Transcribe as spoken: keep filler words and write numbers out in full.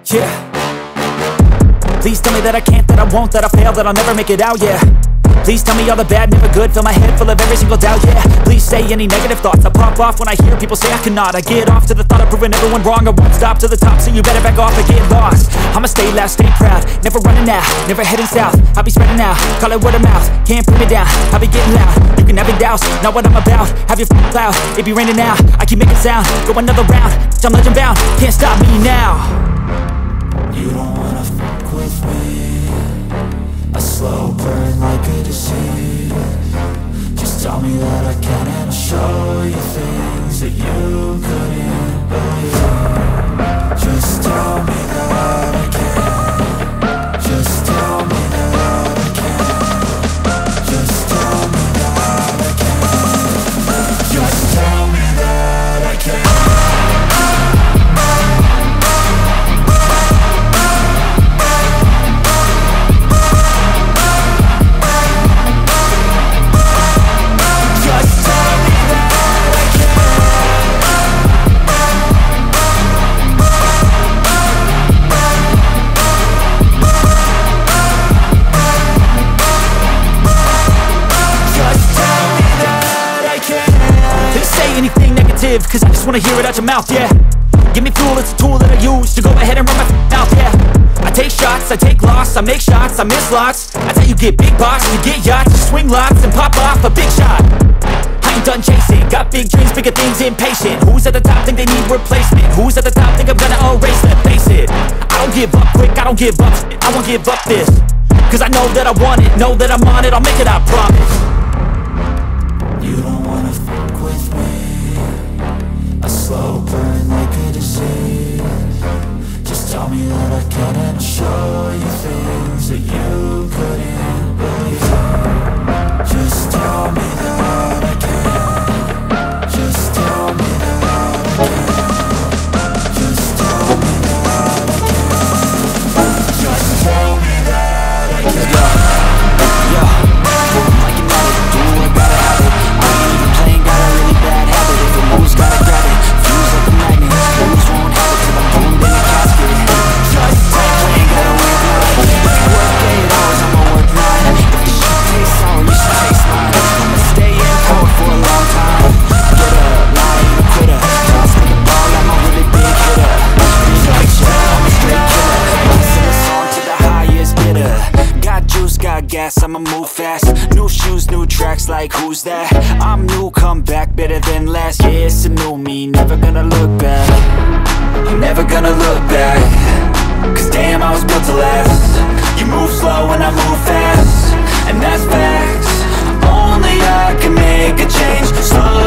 Yeah. Please tell me that I can't, that I won't, that I fail, that I'll never make it out, yeah. Please tell me all the bad, never good, fill my head full of every single doubt, yeah. Please say any negative thoughts, I pop off when I hear people say I cannot. I get off to the thought of proving everyone wrong, I won't stop to the top, so you better back off and get lost. I'ma stay loud, stay proud, never running out, never heading south. I'll be spreading out, call it word of mouth, can't put me down, I'll be getting loud. You can have your doubts, not what I'm about, have your f***ing cloud, it be raining now. I keep making sound, go another round, I'm legend bound, can't stop me now. You don't wanna fuck with me, a slow burn like a disease. Just tell me that I can and I'll show you things that you couldn't believe. Just tell me that I can. Just tell me that I can. Just tell me that I can. Just tell me that I can. Cause I just wanna hear it out your mouth, yeah. Give me fuel, it's a tool that I use to go ahead and run my mouth, yeah. I take shots, I take loss, I make shots, I miss lots. That's how you get big box, you get yachts, you swing lots and pop off a big shot. I ain't done chasing, got big dreams, bigger things, impatient. Who's at the top think they need replacement? Who's at the top think I'm gonna erase them? Face it, I don't give up quick, I don't give up shit, I won't give up this. Cause I know that I want it, know that I'm on it, I'll make it, I promise. You don't wanna fuck with me, a slow burn like a disease. Just tell me that I can and I'll show you things that you couldn't believe. Just tell me that I can. Just tell me that I can. Just tell me that I can. Just tell me that I can. Yeah, yeah. Like an addict, do I gotta have it. I ain't even playing, got a really bad habit. If it moves, gotta grab it. Fuse like a magnet, moves won't have it till I'm boomed in a casket. Just playing, gotta wear blind. If you work eight hours, I'ma work nine. If the shit tastes sour, you should taste mine. I'ma stay in power for a long time. Get up, lie, ain't a quitter. Toss me the ball, I'm a really big hitter. Like shit, I'm a straight killer. Sing a song to the highest bidder. Got juice, got gas, I'ma move fast. New shoes, new tracks, like who's that? I'm new, come back, better than last. Yeah, it's a new me, never gonna look back. I'm never gonna look back. Cause damn, I was built to last. You move slow and I move fast, and that's facts. Only I can make a change. Slow